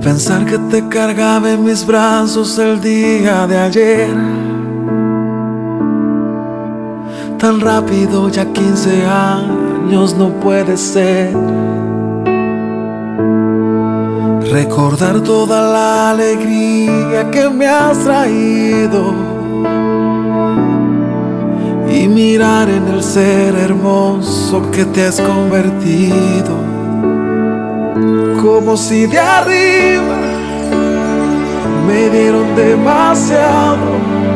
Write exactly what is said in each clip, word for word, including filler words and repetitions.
Pensar que te cargaba en mis brazos el día de ayer, tan rápido, ya quince años no puede ser. Recordar toda la alegría que me has traído y mirar en el ser hermoso que te has convertido. Como si de arriba me dieron demasiado,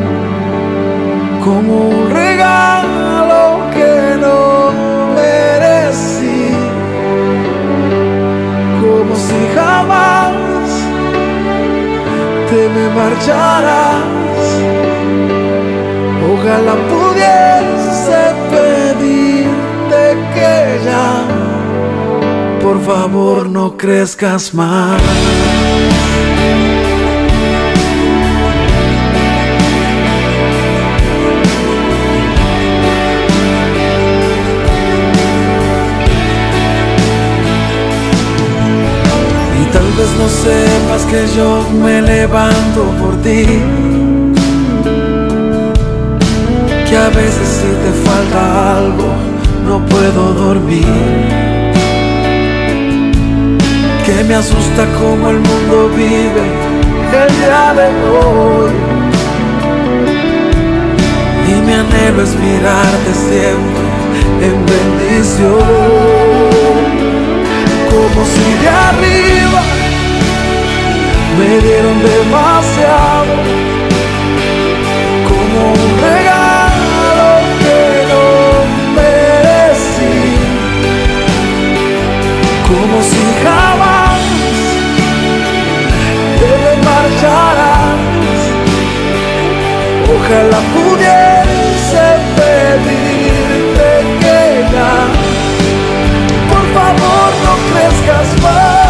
como un regalo que no merecí, como si jamás te me marcharas. Ojalá pudiese pedirte que ya, por favor, no crezcas más. Y tal vez no sepas que yo me levanto por ti, que a veces si te falta algo no puedo dormir, que me asusta cómo el mundo vive el día de hoy, y mi anhelo es mirarte siempre en bendición, como si de arriba me dieron demasiado, como un regalo que no merecí, como si jamás te marcharás. Ojalá pudiese pedirte que ya, por favor, no crezcas más.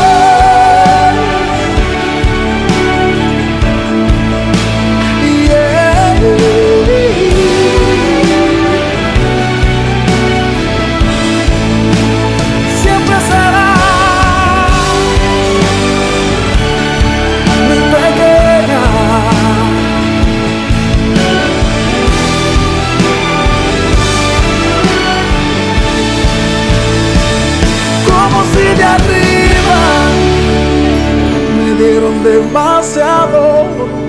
Yeah. Siempre será mi pequeña, como si de arriba me dieron demasiado,